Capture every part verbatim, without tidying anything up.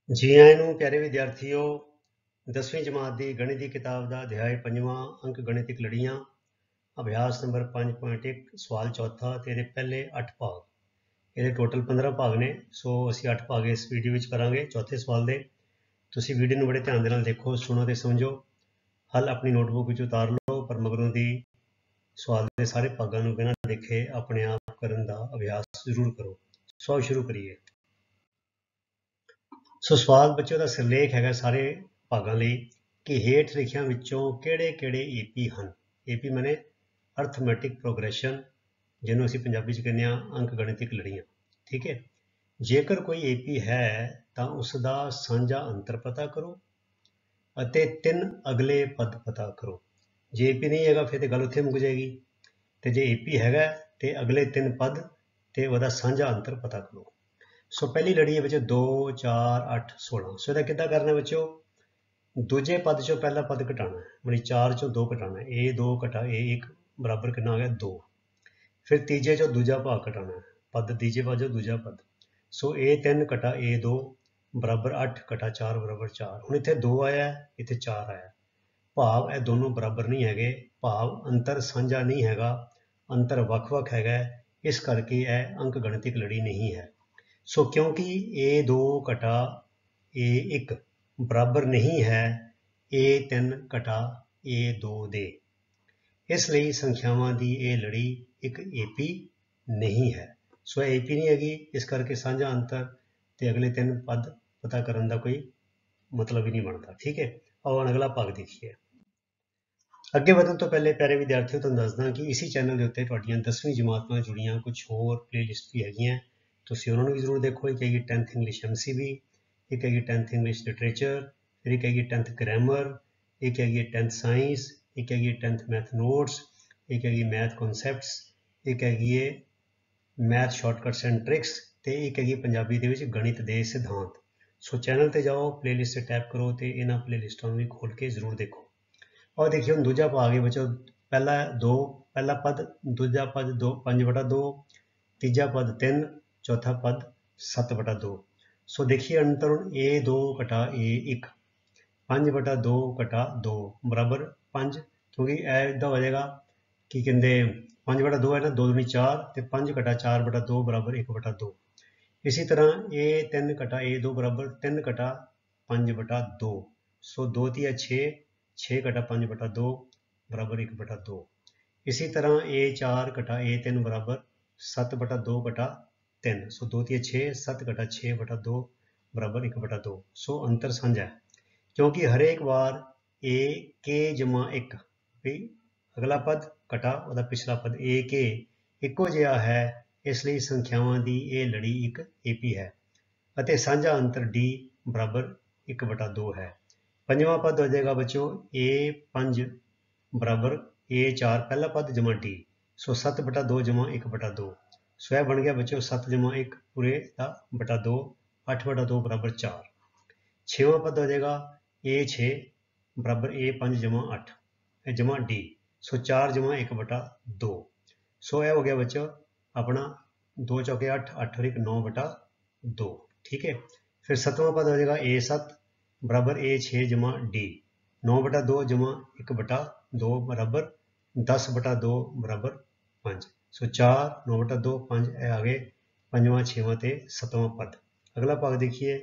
जी आए नूं प्यारे विद्यार्थियों, दसवीं जमात की गणित की किताब का अध्याय पंजवां अंक गणितिक लड़ियां अभ्यास नंबर पाँच पॉइंट एक सवाल चौथा तो ये पहले अठ भाग ये टोटल पंद्रह भाग ने। सो असी अठ भाग इस वीडियो में करांगे चौथे सवाल के। तुसी वीडियो में बड़े ध्यान दे नाल देखो, सुनो तो समझो। हल अपनी नोटबुक में उतार लो, पर मगरों की सवाल के सारे भागों को बिना देखे अपने आप करने का अभ्यास जरूर करो। सो शुरू करिए। सो सवाल बच्चों का सिरलेख है सारे भागों लिए कि हेठ लिखियां विचों किहड़े किहड़े एपी हैं। एपी माने अर्थमैटिक प्रोग्रेशन, जिन्हों असीं पंजाबी च कहने अंक गणितिक लड़ियां। ठीक है, जेकर कोई एपी है तो उसका साझा अंतर पता करो अते तीन अगले पद पता करो। जे एपी नहीं है फिर तो गल उत्थे मुक जाएगी, तो जे एपी है तो अगले तीन पद तो वह साझा अंतर पता करो। सो पहली लड़ी है बच्चों दो चार अठ सोलह। सो यदा किदा करना बच्चों, दूजे पद चो पहला पद घटाना है, मतलब चार चो दो घटाना है। ए दो घटा ए एक बराबर कितना आ गया दो। फिर तीजे चो दूजा भाग घटाना है, पद तीजे पद चो दूजा पद। सो ए तीन घटा ए दो बराबर अठ घटा चार बराबर चार। हुण इत्थे दो आया, इत्थे चार आया, भाव ये दोनों बराबर नहीं है, भाव अंतर साझा नहीं है, अंतर वख-वख है, इस करके यह अंक गणितिक लड़ी नहीं है। सो क्योंकि ए दो घटा ए एक बराबर नहीं है ए तीन घटा ए दो दे, इसलिए संख्यावां की यह लड़ी एक एपी नहीं है। सो एपी नहीं हैगी, इस करके साझा अंतर ते अगले तीन पद पता करने का कोई मतलब ही नहीं बनता। ठीक है, और अगला भाग देखिए। अगे बढ़न तो पहले प्यारे विद्यार्थियों तुहानूं दसदा कि इसी चैनल के उत्ते तुहाडीआं दसवीं जमात नाल जुड़ियां कुछ होर प्लेलिस्ट भी हैगियां, तुसीं उन्हां नूं भी जरूर देखो। एक हैगी tenth English M C B, एक हैगी टेंथ इंग्लिश लिटरेचर, फिर एक हैगी टेंथ ग्रामर, एक हैगी टेंथ साइंस, एक हैगी टेंथ मैथ नोट्स, एक हैगी मैथ कॉन्सैप्ट्स, एक हैगी है मैथ शॉर्टकट्स एंड ट्रिक्स, तो एक हैगी पंजाबी दे विच गणित दे सिद्धांत। सो चैनल ते जाओ, प्लेलिस्ट से टैप करो तो इन्हां प्लेलिस्टां नूं भी खोल के जरूर देखो। और देखिए हम दूजा भाग है बच्चों, पहला दो पहला पद, दूजा पद दो पाँच बटा दो, तीजा पद तीन, चौथा पद सत्त बटा दो। सो देखिए अंतर ए दो घटा ए एक, पाँच बटा दो घटा दो बराबर पाँच, क्योंकि यह हो जाएगा कि कहते पाँच बटा दो है ना, दो दूनी चार, तो पाँच घटा चार बटा दो बराबर एक बटा दो। इसी तरह ए तीन घटा ए दो बराबर तीन घटा पाँच बटा दो। सो दो तीया छे, छे घटा पाँच बटा दो बराबर एक बटा दो। इसी तरह ए चार घटा ए तीन बराबर सत्त बटा दो घटा तीन। सो दो तीया छे, सत्त घटा छे बटा दो बराबर एक बटा दो। सो अंतर साझा है, क्योंकि हरेक बार ए के जमा एक भी अगला पद घटा वह पिछला पद ए के इको जिहा है, इसलिए संख्यावां की यह लड़ी एक एपी है अते साझा अंतर डी बराबर एक बटा दो है। पंजवां पद हो जाएगा बच्चों ए पंज बराबर ए चार पहला पद जमा डी। सो सत्त बटा दो जमा एक बटा दो। सो यह बन गया बच्चों सत्त जमा एक पूरे का बटा दो, अठ बटा दो बराबर चार। छेवां पद हो जाएगा ए छे बराबर ए पंज जमा अठ जमा डी। सो चार जमा एक बटा दो। सो यह हो गया बच्चों अपना दो चौके अठ, अठ और एक नौ बटा दो। ठीक है, फिर सतवां पद हो जाएगा ए सत्त बराबर ए छे जमा डी, नौ बटा दो जमा एक बटा दो बराबर दस बटा दो बराबर पाँच। सो चार नौ बटा दो पाँच ए आ गए पंजवां छेवां ते सतवां पद। अगला भाग देखिए,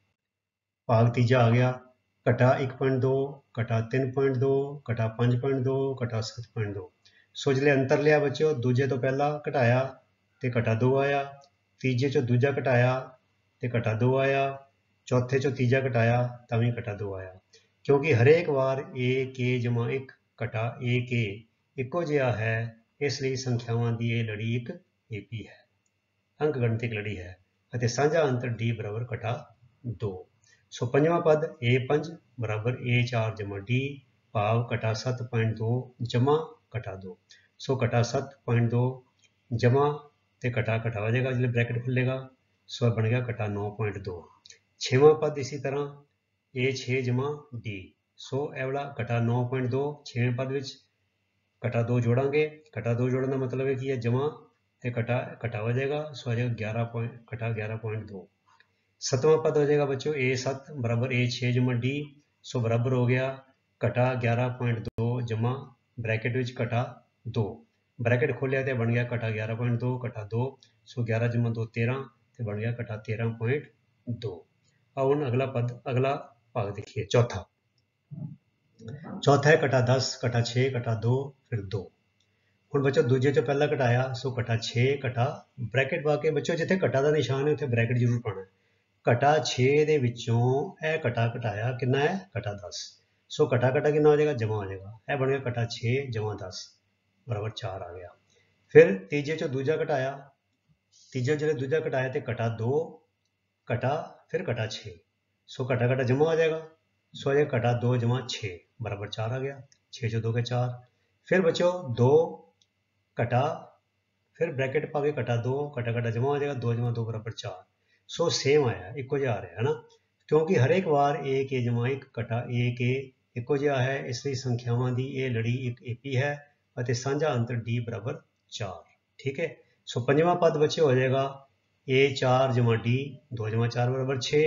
भाग तीजा आ गया घटा एक पॉइंट दो, घटा तीन पॉइंट दो, घटा पाँच पॉइंट दो, घटा सत्त पॉइंट दो। सो जिसले अंतर लिया बच्चों, दूजे तो पहला घटाया तो घटा दो आया, तीजे चो दूजा घटाया तो घटा दो आया, चौथे चो तीजा घटाया तो भी घटा दो आया। क्योंकि हरेक बार ए के जमा एक घटा ए के इको जिहा है, इसलिए संख्यावां की यह लड़ी एक एपी है, अंक गणितिक लड़ी है अते साझा अंतर डी बराबर घटा दो। सो पंजवां पद ए पंज बराबर ए चार जमा डी भाव घटा सत्त पॉइंट दो जमा घटा दो। सो घटा सत्त पॉइंट दो जमा तो घटा घटा हो जाएगा जिसमें ब्रैकेट खुलेगा। सो बन गया घटा नौ पॉइंट दो। छेवां पद इसी तरह ए छे जमा डी। सो यह वाला घटा नौ पॉइंट दो छेवें पद विच घटा दो जोड़ांगे, घटा दो जोड़ने का मतलब है कि यह जमा तो घटा घटा हो जाएगा। सो आ जाएगा ग्यारह पॉइंट घटा ग्यारह पॉइंट दो। सतवां पद हो जाएगा बच्चों ए सत्त बराबर ए छे जमा डी, सो बराबर हो गया घटा ग्यारह पॉइंट दो जमा ब्रैकेट विच घटा दो, ब्रैकेट खोलिया तो बन गया घटा ग्यारह पॉइंट दो घटा दो, सो ग्यारह जमा दो तेरह तो बन गया घटा तेरह पॉइंट दो। अब हुण अगला पद अगला भाग देखिए चौथा, चौथा है घटा दस घटा छे घटा दो फिर दो। हुण बच्चों दूजे चो पहला घटाया सो घटा छे घटा ब्रैकेट पा के बच्चों जिथे घटा का निशान है उत्थे ब्रैकेट जरूर पाना है। घटा छे दे विचों ए घटा घटाया कितना है घटा दस, सो घटा घटा कितना हो जाएगा जमा हो जाएगा, यह बन गया घटा छे जमा दस बराबर चार आ गया। फिर तीजे चो दूजा घटाया, तीजे जो दूजा घटाया तो घटा दो घटा फिर घटा छे, सो घटा घटा जमा हो जाएगा, सो हो जाएगा घटा दो जमा छे बराबर चार आ गया, छे चो दो के चार। फिर बच्चों दो घटा फिर ब्रैकेट पा के घटा दो घटा घटा जमा हो जाएगा, दो जमा दो बराबर चार, सो सेम आया इको जिहा आ रहा है ना, क्योंकि हरेक बार ए के जमा एक घटा ए के इको जिहा है, इसलिए संख्यावां दी ये लड़ी एक एपी है और साझा अंतर डी बराबर चार। ठीक है, सो पंजवां पद बच्चे हो जाएगा ए चार जमा डी दो जमा चार बराबर छे,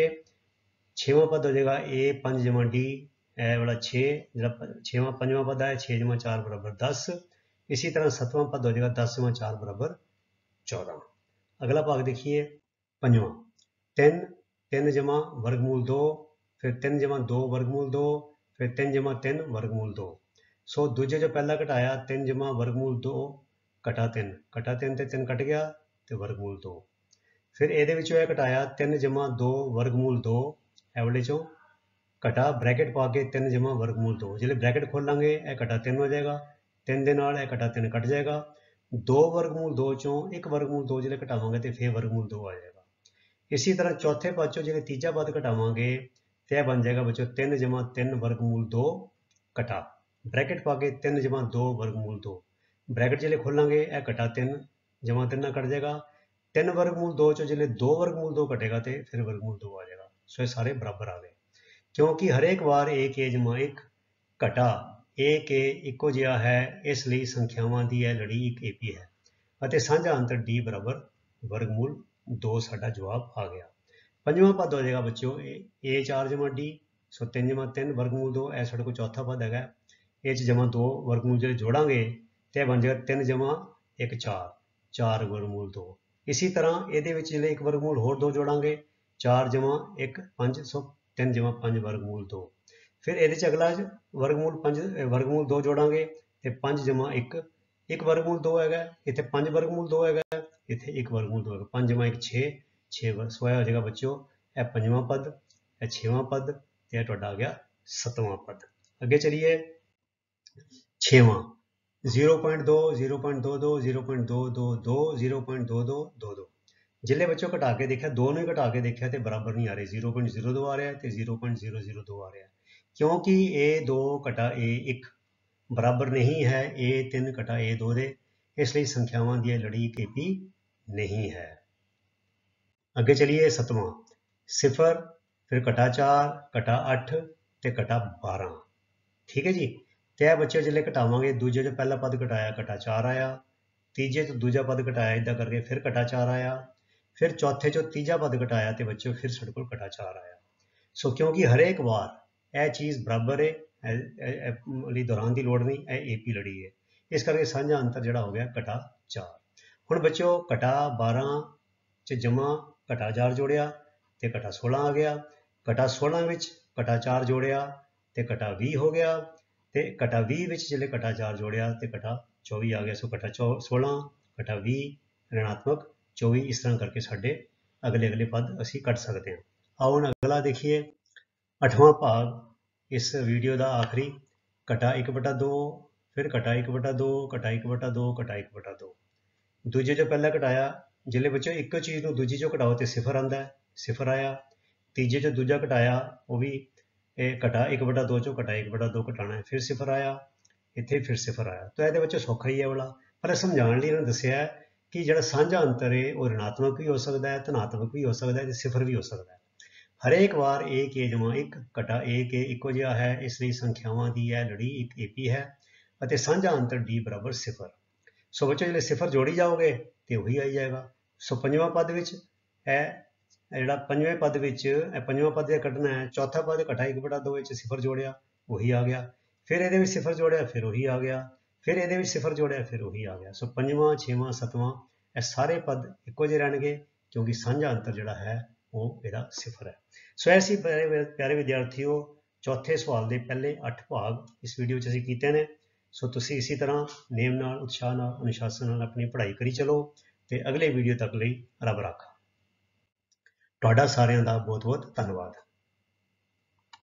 छेवां पद हो जाएगा ए पांच जमा डी ए वाला छे, छेवां पंजवां पद है छे जमा चार बराबर दस, इसी तरह सतवां पद हो जाएगा दस जमा चार बराबर चौदह। अगला भाग देखिए पंजवां, तीन तीन जमा वर्गमूल दो, फिर तीन जमा दो वर्गमूल दो, फिर तीन जमा तीन वर्गमूल दो। सो दूजे जो पहला घटाया तीन जमा वर्गमूल दो घटा तीन, घटा तीन तो तीन कट गया तो वर्गमूल दो। फिर ये घटाया तीन जमा दो वर्गमूल दो, एवले चो घटा ब्रैकेट पा के तीन जमा वर्गमूल दो, जो ब्रैकेट खोलांगे यह घटा तीन हो जाएगा, तीन के नाल यह घटा तीन कट जाएगा, दो वर्गमूल दो चों एक वर्गमूल दो जो घटावांगे तो फिर वर्गमूल दो आ जाएगा। इसी तरह चौथे पद चो जो तीजा पद घटावांगे तो यह बन जाएगा बच्चों तीन जमा तीन वर्गमूल दो घटा ब्रैकेट पा के तीन जमा दो वर्गमूल दो, ब्रैकेट जो खोलांगे यह घटा तीन जमा तीन कट जाएगा, तीन वर्गमूल दो चो जो दो वर्गमूल दो घटेगा तो फिर वर्गमूल दो आ जाएगा। सो ये सारे बराबर आ गए, क्योंकि हरेक बार ए के जमा एक घटा ए के इको जिहा है, इसलिए संख्यावां दी यह लड़ी एक एपी है ਅਤੇ ਸਾਂਝਾ अंतर डी बराबर वर्गमूल दो साडा जवाब आ गया। पंजवां पद हो जाएगा बच्चों ए चार जमा डी, सो तीन जमा तीन वर्गमूल दो, यह साढ़े को चौथा पद है, ए च जमा दो वर्गमूल जो जोड़ांगे तो बन जाएगा तीन जमा एक चार चार वर्गमूल दो। इसी तरह ये एक वर्गमूल होर दो जोड़ांगे चार जमा एक पाँच, सौ तीन जमा पाँच वर्गमूल दो। फिर ये अगला वर्गमूल पाँच वर्गमूल दो जोड़ांगे तो पाँच जमा एक एक वर्गमूल दो है, इतने पाँच वर्गमूल दो है, इतने एक वर्गमूल दो है, पाँच जमा एक छे छे सो हो जाएगा बच्चों यह पंजवां पद, यह छेवां पद, यह तुहाडा आ गया सतवां पद। अगे चलिए छेवां जीरो पॉइंट दो जीरो पॉइंट दो दो जीरो पॉइंट दो दो दो जीरो पॉइंट दो दो दो दो। जिले बच्चों घटा के देखा दोनों ही घटा के देखा तो बराबर नहीं आ रहे, जीरो पॉइंट जीरो दो आ रहा है तो जीरो पॉइंट जीरो जीरो दो आ रहा है, क्योंकि ए दो घटा ए एक बराबर नहीं है ए तीन घटा ए दो दे, इसलिए संख्यावां दी लड़ी एक एपी नहीं है। अगे चलिए सतवां सिफर फिर घटा चार घटा अठ ते घटा बारह। ठीक है जी, तो यह बच्चे जिले घटावांगे दूजे जो पहला पद घटाया घटा चार आया, तीजे तो दूजा पद घटाया इदा करके फिर घटा चार आया, फिर चौथे चो तीजा पद घटाया तो बच्चों फिर साढ़े को घटा चार आया। सो क्योंकि हरेक बार यह चीज़ बराबर है दोहरान की लोड़ नहीं, यह ए पी लड़ी है, इस करके साझा अंतर जोड़ा हो गया घटा चार। हुण बच्चों घटा बारह च जमा घटा चार जोड़िया तो घटा सोलह आ गया, घटा सोलह विच घटा चार जोड़िया तो घटा भी हो गया, तो घटा भी विच जिले घटा चार जोड़िया तो घटा चौबी आ गया। सो घटा चौ सोलह घटा भी ऋणात्मक चौबी, इस तरह करके साढ़े अगले अगले पद असी कट सकते हैं। आओ हुण अगला देखिए अठवां भाग इस वीडियो का आखिरी घटा एक बटा दो फिर घटा एक बटा दो घटा एक बटा दो घटा एक बटा दो। दूजे जो पहला घटाया जिले बच्चों एक चीज़ को दूजी चो घटाओ तो सिफर आंदा है, सिफर आया, तीजे जो दूजा घटाया वो भी घटा एक बटा दो चो घटा एक बटा दो घटाना है, फिर सिफर आया, इतने फिर सिफर आया, तो ये बच्चों सौखा ही है वाला, पर समझाने लिए इन्होंने दसिया कि जो साझा अंतर है वो ऋणात्मक भी हो सकता है धनात्मक भी हो सकता है सिफर भी हो सकता है। हरेक बार ए के जमा एक घटा ए के इको जिहा है, इसलिए संख्यावां दी यह लड़ी एक एपी है और साझा अंतर डी बराबर सिफर। सो बच्चों जो सिफर जोड़ी जाओगे तो वही आई जाएगा। सो पंजवां पद विच है ਜਿਹੜਾ ਪੰਜਵੇਂ ਪਦ ਵਿੱਚ ਇਹ ਪੰਜਵਾਂ ਪਦ ਜੇ ਕੱਢਣਾ ਹੈ, ਚੌਥਾ ਪਦ ਘਟਾ ਇੱਕ ਬਟਾ ਦੋ ਵਿੱਚ ਸਿਫਰ ਜੋੜਿਆ ਉਹੀ ਆ ਗਿਆ, ਫਿਰ ਇਹਦੇ ਵਿੱਚ ਸਿਫਰ ਜੋੜਿਆ ਫਿਰ ਉਹੀ ਆ ਗਿਆ, ਫਿਰ ਇਹਦੇ ਵਿੱਚ ਸਿਫਰ ਜੋੜਿਆ ਫਿਰ ਉਹੀ ਆ ਗਿਆ। ਸੋ ਪੰਜਵਾਂ, ਛੇਵਾਂ, ਸੱਤਵਾਂ ਇਹ ਸਾਰੇ ਪਦ ਇੱਕੋ ਜਿਹੇ ਰਹਿਣਗੇ ਕਿਉਂਕਿ ਸਾਂਝਾ ਅੰਤਰ ਜਿਹੜਾ ਹੈ ਉਹ ਇਹਦਾ ਸਿਫਰ ਹੈ। ਸੋ ਐਸੀ ਪਿਆਰੇ ਪਿਆਰੇ ਵਿਦਿਆਰਥੀਓ ਚੌਥੇ ਸਵਾਲ ਦੇ ਪਹਿਲੇ ਅੱਠ ਭਾਗ ਇਸ ਵੀਡੀਓ 'ਚ ਅਸੀਂ ਕੀਤੇ ਨੇ। ਸੋ ਤੁਸੀਂ ਇਸੇ ਤਰ੍ਹਾਂ ਨੇਮ ਨਾਲ, ਉਤਸ਼ਾਹ ਨਾਲ, ਅਨੁਸ਼ਾਸਨ ਨਾਲ ਆਪਣੀ ਪੜ੍ਹਾਈ ਕਰੀ ਚਲੋ ਤੇ ਅਗਲੇ ਵੀਡੀਓ ਤੱਕ ਲਈ ਰੱਬ ਰਾਖਾ। ਤੁਹਾਡਾ ਸਾਰਿਆਂ ਦਾ ਬਹੁਤ ਬਹੁਤ ਧੰਨਵਾਦ।